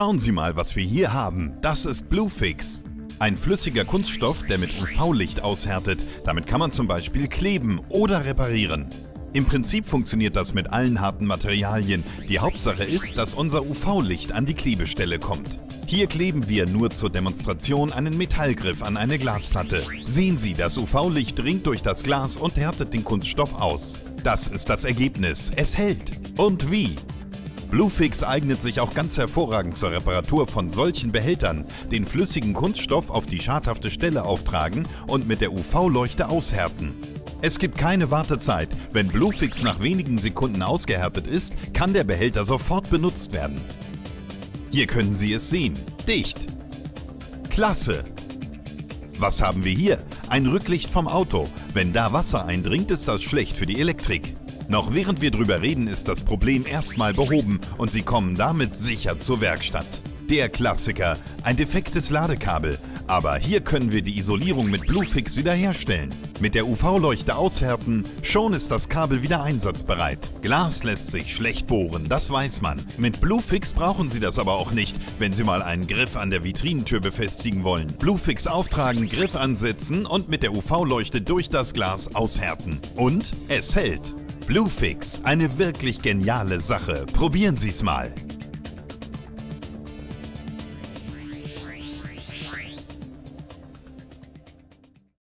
Schauen Sie mal, was wir hier haben. Das ist Bluefix. Ein flüssiger Kunststoff, der mit UV-Licht aushärtet. Damit kann man zum Beispiel kleben oder reparieren. Im Prinzip funktioniert das mit allen harten Materialien. Die Hauptsache ist, dass unser UV-Licht an die Klebestelle kommt. Hier kleben wir nur zur Demonstration einen Metallgriff an eine Glasplatte. Sehen Sie, das UV-Licht dringt durch das Glas und härtet den Kunststoff aus. Das ist das Ergebnis. Es hält. Und wie? Bluefix eignet sich auch ganz hervorragend zur Reparatur von solchen Behältern, den flüssigen Kunststoff auf die schadhafte Stelle auftragen und mit der UV-Leuchte aushärten. Es gibt keine Wartezeit. Wenn Bluefix nach wenigen Sekunden ausgehärtet ist, kann der Behälter sofort benutzt werden. Hier können Sie es sehen. Dicht. Klasse! Was haben wir hier? Ein Rücklicht vom Auto. Wenn da Wasser eindringt, ist das schlecht für die Elektrik. Noch während wir drüber reden, ist das Problem erstmal behoben und Sie kommen damit sicher zur Werkstatt. Der Klassiker, ein defektes Ladekabel. Aber hier können wir die Isolierung mit Bluefix wiederherstellen. Mit der UV-Leuchte aushärten, schon ist das Kabel wieder einsatzbereit. Glas lässt sich schlecht bohren, das weiß man. Mit Bluefix brauchen Sie das aber auch nicht, wenn Sie mal einen Griff an der Vitrinentür befestigen wollen. Bluefix auftragen, Griff ansetzen und mit der UV-Leuchte durch das Glas aushärten. Und es hält. Bluefix, eine wirklich geniale Sache. Probieren Sie es mal.